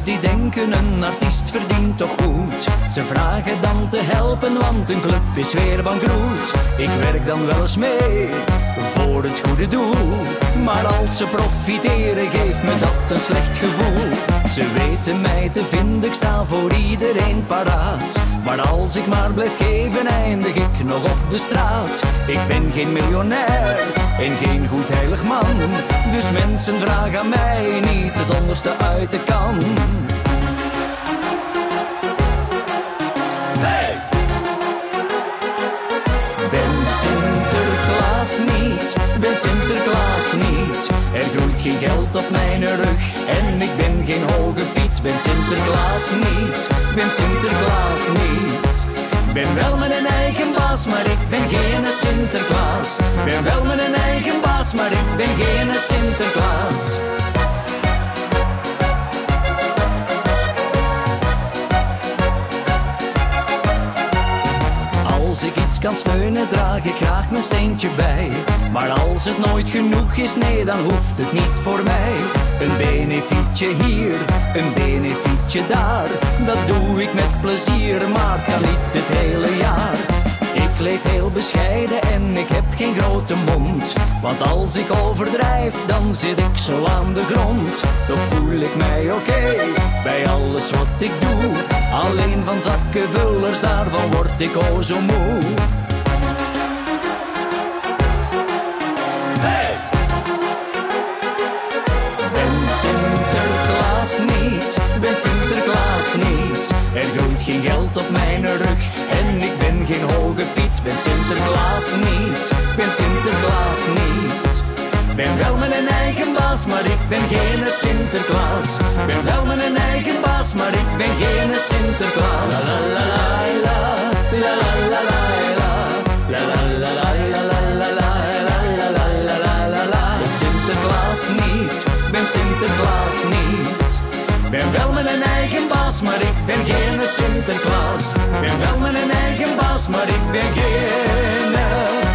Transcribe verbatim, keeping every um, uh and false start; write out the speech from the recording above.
mensen die denken een artiest verdient toch goed. Ze vragen dan te helpen, want een club is weer bankroet. Ik werk dan wel eens mee, voor het goede doel. Maar als ze profiteren, geeft me dat een slecht gevoel. Ze weten mij te vinden, ik sta voor iedereen paraat. Maar als ik maar blijf geven, eindig ik nog op de straat. Ik ben geen miljonair en geen goed heilig man. Dus mensen vragen aan mij niet het onderste uit de kan. Hey! Ben Sinterklaas niet, ben Sinterklaas niet. Er groeit geen geld op mijn rug en ik ben geen hoge piet. Ben Sinterklaas niet, ben Sinterklaas niet. Ben wel mijn eigen baas, maar ik ben geen Sinterklaas. Ben wel mijn eigen baas, maar ik ben geen Sinterklaas. Als ik iets kan steunen, draag ik graag mijn steentje bij. Maar als het nooit genoeg is, nee, dan hoeft het niet voor mij. Een benefietje hier, een benefietje daar. Dat doe ik met plezier, maar het kan niet het hele jaar. Ik leef heel bescheiden en ik heb geen grote mond. Want als ik overdrijf, dan zit ik zo aan de grond. Toch voel ik mij oké, bij alles wat ik doe. Alleen van zakkenvullers, daarvan word ik o zo moe. Hey! Ben Sinterklaas niet, ben Sinterklaas niet. Er groeit geen geld op mijn rug en ik ben geen hoge piet. Ben Sinterklaas niet, ben Sinterklaas niet. Ben wel mijn eigen baas, maar ik ben geen Sinterklaas. Ben wel mijn eigen baas, maar ik ben geen Sinterklaas. La la la la la la la la la la la la la la la. Ben Sinterklaas niet, ben Sinterklaas niet. Ben wel mijn eigen baas, maar ik ben geen Sinterklaas. Ben wel mijn eigen baas, maar ik ben geen